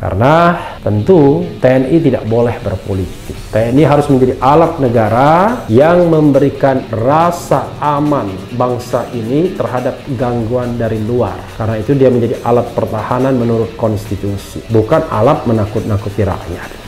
Karena tentu TNI tidak boleh berpolitik. TNI harus menjadi alat negara yang memberikan rasa aman bangsa ini terhadap gangguan dari luar. Karena itu dia menjadi alat pertahanan menurut konstitusi, bukan alat menakut-nakuti rakyat.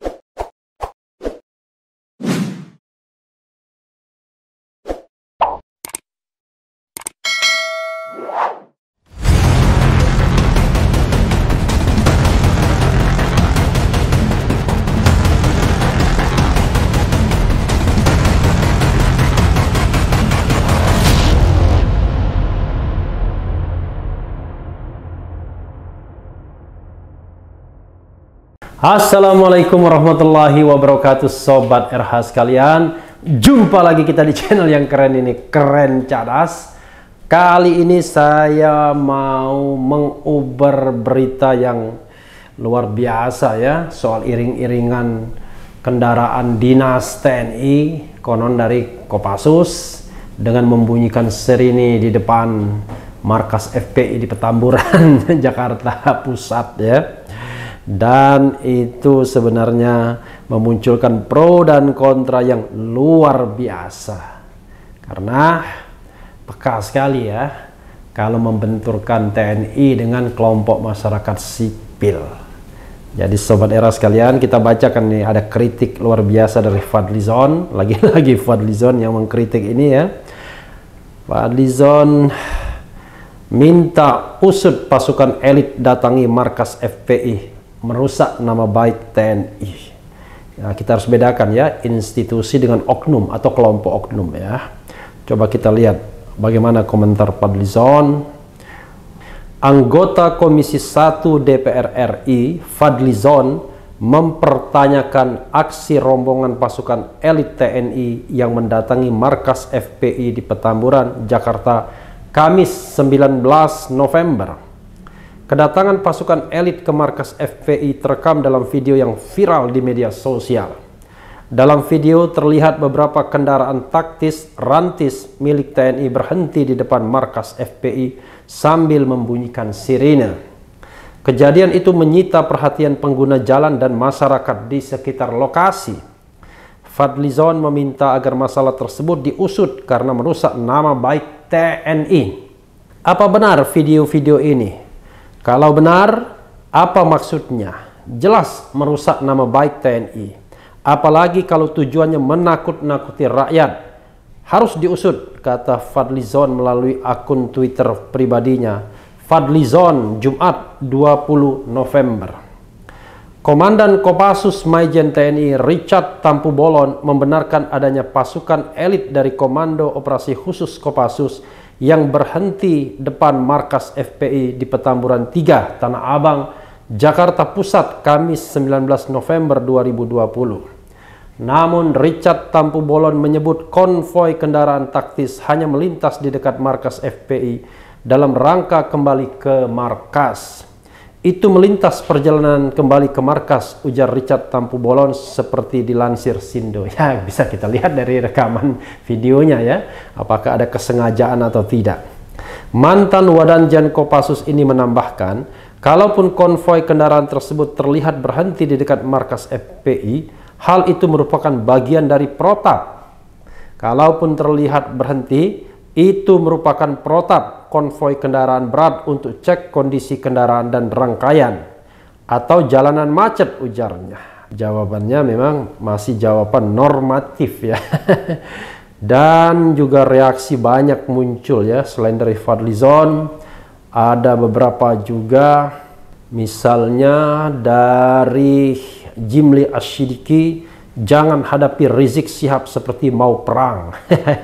Assalamualaikum warahmatullahi wabarakatuh, Sobat RH sekalian. Jumpa lagi kita di channel yang keren ini, Keren Cadas. Kali ini saya mau menguber berita yang luar biasa ya, soal iring-iringan kendaraan dinas TNI konon dari Kopassus dengan membunyikan sirine di depan markas FPI di Petamburan, Jakarta Pusat ya. Dan itu sebenarnya memunculkan pro dan kontra yang luar biasa, karena peka sekali ya kalau membenturkan TNI dengan kelompok masyarakat sipil. Jadi Sobat Era sekalian, kita bacakan nih, ada kritik luar biasa dari Fadlizon. Lagi-lagi Fadlizon yang mengkritik ini ya. Fadlizon minta usut pasukan elit datangi markas FPI, merusak nama baik TNI. Nah, kita harus bedakan ya, institusi dengan oknum atau kelompok oknum ya. Coba kita lihat bagaimana komentar Fadlizon. Anggota Komisi 1 DPR RI, Fadlizon, mempertanyakan aksi rombongan pasukan elit TNI yang mendatangi markas FPI di Petamburan, Jakarta, Kamis 19 November. Kedatangan pasukan elit ke markas FPI terekam dalam video yang viral di media sosial. Dalam video terlihat beberapa kendaraan taktis rantis milik TNI berhenti di depan markas FPI sambil membunyikan sirine. Kejadian itu menyita perhatian pengguna jalan dan masyarakat di sekitar lokasi. Fadlizon meminta agar masalah tersebut diusut karena merusak nama baik TNI. Apa benar video-video ini? Kalau benar, apa maksudnya? Jelas merusak nama baik TNI. Apalagi kalau tujuannya menakut-nakuti rakyat. Harus diusut, kata Fadlizon melalui akun Twitter pribadinya. Fadlizon, Jumat 20 November. Komandan Kopassus Maijen TNI Richard Tampu-Bolon membenarkan adanya pasukan elit dari Komando Operasi Khusus Kopassus yang berhenti depan markas FPI di Petamburan 3, Tanah Abang, Jakarta Pusat, Kamis 19 November 2020. Namun Richard Tampu-Bolon menyebut konvoi kendaraan taktis hanya melintas di dekat markas FPI dalam rangka kembali ke markas. Itu melintas perjalanan kembali ke markas, ujar Richard Tampu-Bolon seperti dilansir Sindo. Ya, bisa kita lihat dari rekaman videonya ya, apakah ada kesengajaan atau tidak. Mantan Wadanjan Kopassus ini menambahkan, kalaupun konvoi kendaraan tersebut terlihat berhenti di dekat markas FPI, hal itu merupakan bagian dari protap. Kalaupun terlihat berhenti, itu merupakan protap konvoi kendaraan berat untuk cek kondisi kendaraan dan rangkaian atau jalanan macet, ujarnya. Jawabannya memang masih jawaban normatif ya. Dan juga reaksi banyak muncul ya, selain dari Fadlizon ada beberapa juga, misalnya dari Jimli Asyidiki, jangan hadapi Rizik Syihab seperti mau perang.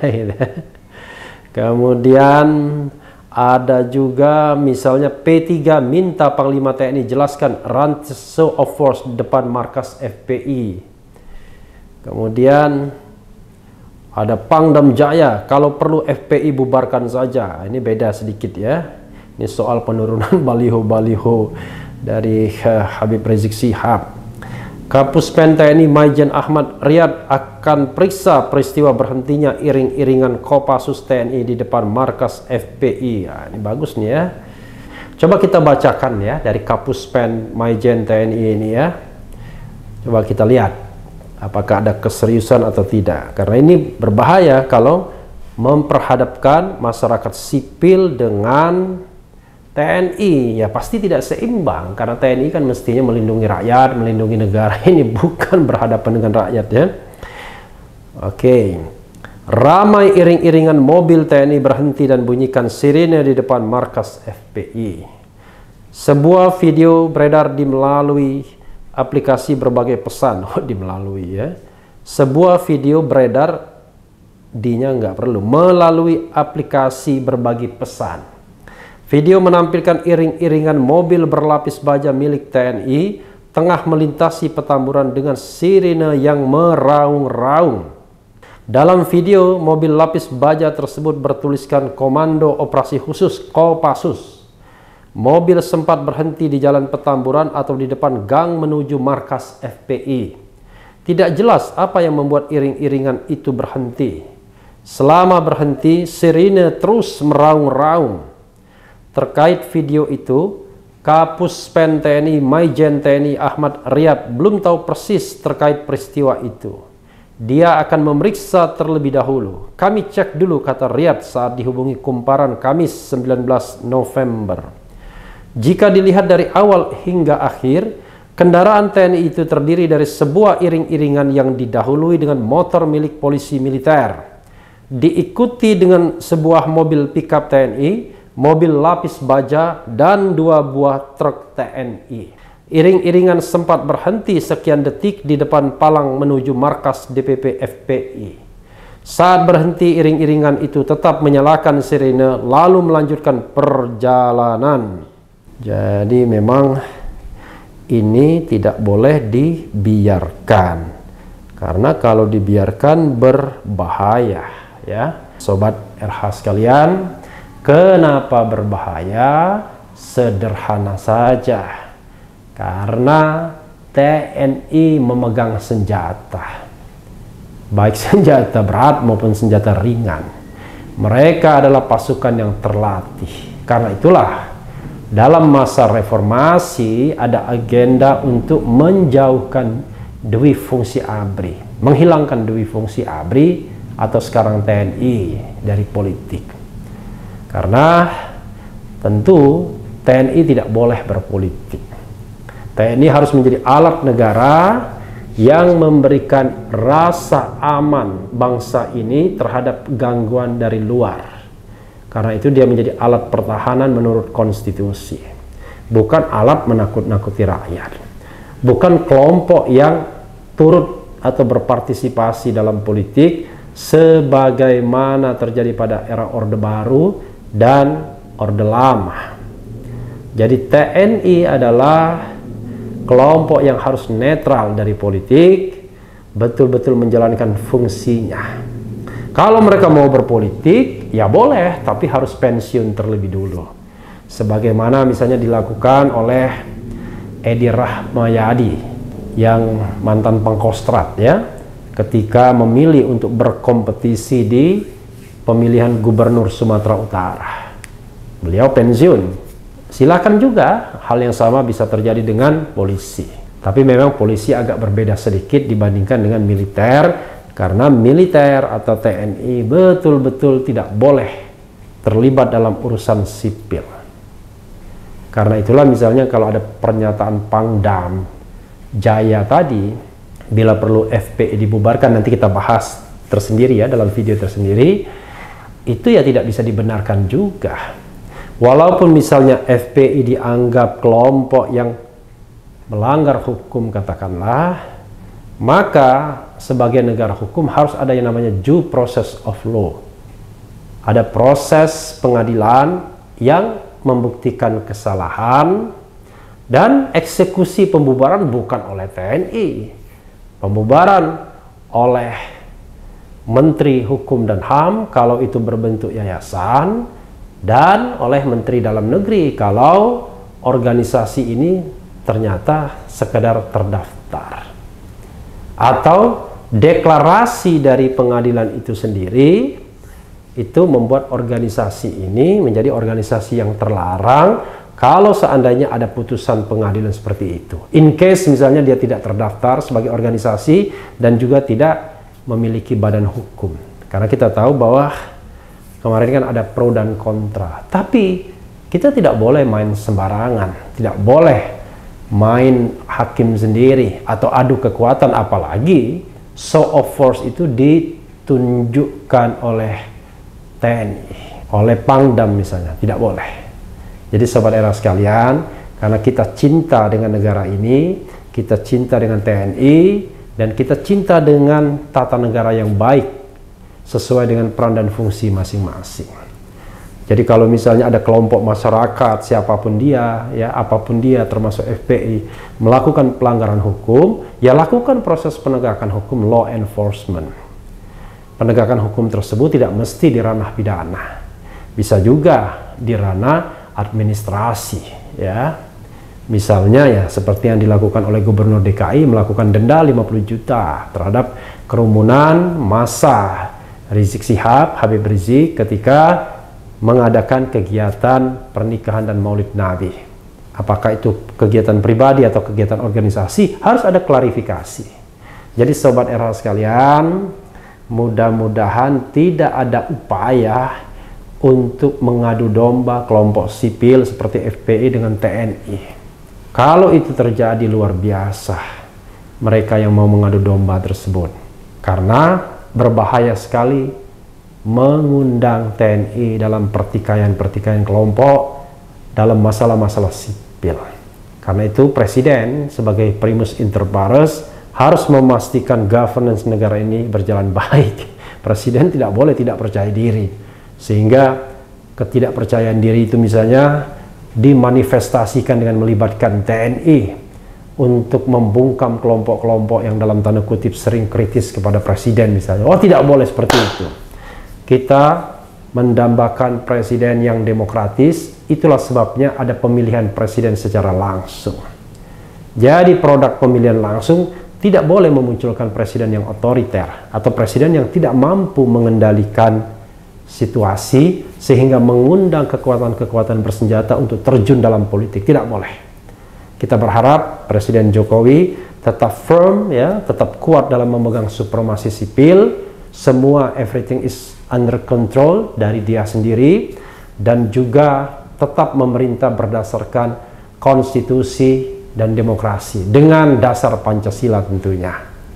Kemudian ada juga misalnya P3 minta Panglima TNI jelaskan rantis show of force di depan markas FPI. Kemudian ada Pangdam Jaya, kalau perlu FPI bubarkan saja. Ini beda sedikit ya. Ini soal penurunan baliho-baliho dari Habib Rizik Syihab. Kapuspen TNI Maijen Ahmad Riyad akan periksa peristiwa berhentinya iring-iringan Kopassus TNI di depan markas FPI. Nah, ini bagus nih ya. Coba kita bacakan ya dari Kapuspen Maijen TNI ini ya. Coba kita lihat apakah ada keseriusan atau tidak. Karena ini berbahaya kalau memperhadapkan masyarakat sipil dengan TNI. Ya pasti tidak seimbang, karena TNI kan mestinya melindungi rakyat, melindungi negara. Ini bukan berhadapan dengan rakyat ya. Oke. Ramai iring-iringan mobil TNI berhenti dan bunyikan sirine di depan markas FPI. Sebuah video beredar melalui aplikasi berbagai pesan. Ya. Sebuah video beredar, D-nya nggak perlu, melalui aplikasi berbagi pesan. Video menampilkan iring-iringan mobil berlapis baja milik TNI tengah melintasi Petamburan dengan sirine yang meraung-raung. Dalam video, mobil lapis baja tersebut bertuliskan Komando Operasi Khusus Kopassus. Mobil sempat berhenti di Jalan Petamburan atau di depan gang menuju markas FPI. Tidak jelas apa yang membuat iring-iringan itu berhenti. Selama berhenti, sirine terus meraung-raung. Terkait video itu, Kapuspen TNI Maijen TNI Ahmad Riyad belum tahu persis terkait peristiwa itu. Dia akan memeriksa terlebih dahulu. Kami cek dulu, kata Riyad saat dihubungi Kumparan Kamis 19 November. Jika dilihat dari awal hingga akhir, kendaraan TNI itu terdiri dari sebuah iring-iringan yang didahului dengan motor milik polisi militer, diikuti dengan sebuah mobil pickup TNI, mobil lapis baja, dan 2 buah truk TNI. Iring-iringan sempat berhenti sekian detik di depan palang menuju markas DPP FPI. Saat berhenti, iring-iringan itu tetap menyalakan sirine lalu melanjutkan perjalanan. Jadi memang ini tidak boleh dibiarkan, karena kalau dibiarkan berbahaya ya. Sobat RH sekalian, kenapa berbahaya? Sederhana saja. Karena TNI memegang senjata, baik senjata berat maupun senjata ringan. Mereka adalah pasukan yang terlatih. Karena itulah dalam masa reformasi ada agenda untuk menjauhkan dwi fungsi ABRI, menghilangkan dwi fungsi ABRI atau sekarang TNI dari politik. Karena tentu TNI tidak boleh berpolitik. TNI harus menjadi alat negara yang memberikan rasa aman bangsa ini terhadap gangguan dari luar. Karena itu dia menjadi alat pertahanan menurut konstitusi. Bukan alat menakut-nakuti rakyat. Bukan kelompok yang turut atau berpartisipasi dalam politik sebagaimana terjadi pada era Orde Baru dan Orde Lama. Jadi TNI adalah kelompok yang harus netral dari politik, betul-betul menjalankan fungsinya. Kalau mereka mau berpolitik, ya boleh, tapi harus pensiun terlebih dulu. Sebagaimana misalnya dilakukan oleh Edi Rahmayadi yang mantan Pangkostrat ya, ketika memilih untuk berkompetisi di pemilihan gubernur Sumatera Utara. Beliau pensiun. Silakan juga hal yang sama bisa terjadi dengan polisi. Tapi memang polisi agak berbeda sedikit dibandingkan dengan militer, karena militer atau TNI betul-betul tidak boleh terlibat dalam urusan sipil. Karena itulah misalnya kalau ada pernyataan Pangdam Jaya tadi, bila perlu FPI dibubarkan, nanti kita bahas tersendiri ya dalam video tersendiri, itu ya tidak bisa dibenarkan juga. Walaupun misalnya FPI dianggap kelompok yang melanggar hukum katakanlah, maka sebagai negara hukum harus ada yang namanya due process of law. Ada proses pengadilan yang membuktikan kesalahan, dan eksekusi pembubaran bukan oleh TNI. Pembubaran oleh Menteri Hukum dan HAM kalau itu berbentuk yayasan, dan oleh Menteri Dalam Negeri kalau organisasi ini ternyata sekedar terdaftar. Atau deklarasi dari pengadilan itu sendiri itu membuat organisasi ini menjadi organisasi yang terlarang Kalau seandainya ada putusan pengadilan seperti itu, in case misalnya dia tidak terdaftar sebagai organisasi dan juga tidak memiliki badan hukum. Karena kita tahu bahwa kemarin kan ada pro dan kontra. Tapi kita tidak boleh main sembarangan, tidak boleh main hakim sendiri atau adu kekuatan, apalagi show of force itu ditunjukkan oleh TNI, oleh Pangdam misalnya, tidak boleh. Jadi sobat era sekalian, karena kita cinta dengan negara ini, kita cinta dengan TNI, dan kita cinta dengan tata negara yang baik, sesuai dengan peran dan fungsi masing-masing. Jadi kalau misalnya ada kelompok masyarakat, siapapun dia, ya apapun dia, termasuk FPI, melakukan pelanggaran hukum, ya lakukan proses penegakan hukum, law enforcement. Penegakan hukum tersebut tidak mesti di ranah pidana, bisa juga di ranah administrasi, ya. Misalnya ya seperti yang dilakukan oleh Gubernur DKI, melakukan denda 50 juta terhadap kerumunan massa Rizik Syihab, Habib Rizik ketika mengadakan kegiatan pernikahan dan Maulid Nabi. Apakah itu kegiatan pribadi atau kegiatan organisasi, harus ada klarifikasi. Jadi sobat era sekalian, mudah-mudahan tidak ada upaya untuk mengadu domba kelompok sipil seperti FPI dengan TNI. Kalau itu terjadi, luar biasa mereka yang mau mengadu domba tersebut, karena berbahaya sekali mengundang TNI dalam pertikaian-pertikaian kelompok dalam masalah-masalah sipil. Karena itu Presiden sebagai primus inter pares harus memastikan governance negara ini berjalan baik. Presiden tidak boleh tidak percaya diri, sehingga ketidakpercayaan diri itu misalnya dimanifestasikan dengan melibatkan TNI untuk membungkam kelompok-kelompok yang dalam tanda kutip sering kritis kepada Presiden misalnya. Oh, tidak boleh seperti itu. Kita mendambakan Presiden yang demokratis, itulah sebabnya ada pemilihan Presiden secara langsung. Jadi produk pemilihan langsung tidak boleh memunculkan Presiden yang otoriter atau Presiden yang tidak mampu mengendalikan situasi sehingga mengundang kekuatan-kekuatan bersenjata untuk terjun dalam politik. Tidak boleh. Kita berharap Presiden Jokowi tetap firm, ya, tetap kuat dalam memegang supremasi sipil. Semua everything is under control dari dia sendiri, dan juga tetap memerintah berdasarkan konstitusi dan demokrasi dengan dasar Pancasila tentunya.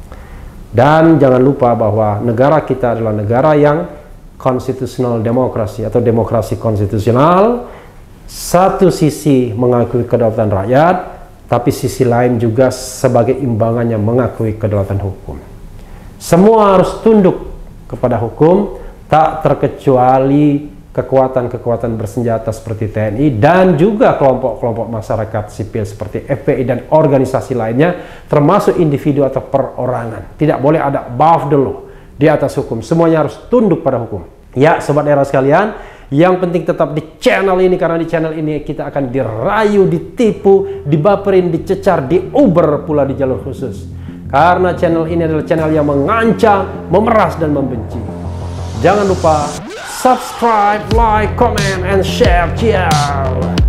Dan jangan lupa bahwa negara kita adalah negara yang konstitusional demokrasi atau demokrasi konstitusional. Satu sisi mengakui kedaulatan rakyat, tapi sisi lain juga sebagai imbangannya mengakui kedaulatan hukum. Semua harus tunduk kepada hukum, tak terkecuali kekuatan-kekuatan bersenjata seperti TNI dan juga kelompok-kelompok masyarakat sipil seperti FPI dan organisasi lainnya, termasuk individu atau perorangan. Tidak boleh ada above the law, di atas hukum. Semuanya harus tunduk pada hukum. Ya, sobat era sekalian, yang penting tetap di channel ini, karena di channel ini kita akan dirayu, ditipu, dibaperin, dicecar, diuber pula di jalur khusus. Karena channel ini adalah channel yang mengancam, memeras, dan membenci. Jangan lupa subscribe, like, comment, and share. Ciao.